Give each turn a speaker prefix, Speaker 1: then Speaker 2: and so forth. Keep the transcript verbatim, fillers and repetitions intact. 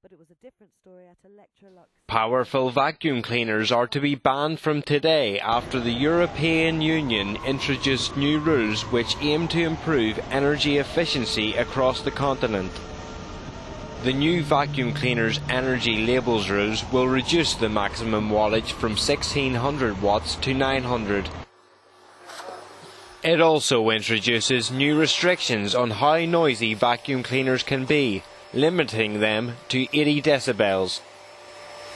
Speaker 1: But it was a different story at Electrolux.
Speaker 2: Powerful vacuum cleaners are to be banned from today after the European Union introduced new rules which aim to improve energy efficiency across the continent. The new vacuum cleaners' energy labels rules will reduce the maximum wattage from sixteen hundred watts to nine hundred. It also introduces new restrictions on how noisy vacuum cleaners can be, limiting them to eighty decibels.